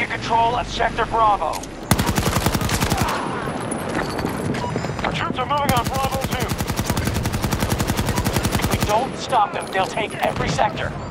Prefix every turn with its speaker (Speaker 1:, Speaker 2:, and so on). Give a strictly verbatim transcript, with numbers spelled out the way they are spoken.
Speaker 1: taken control of Sector Bravo. Our troops are moving on Bravo two. If we don't stop them, they'll take every sector.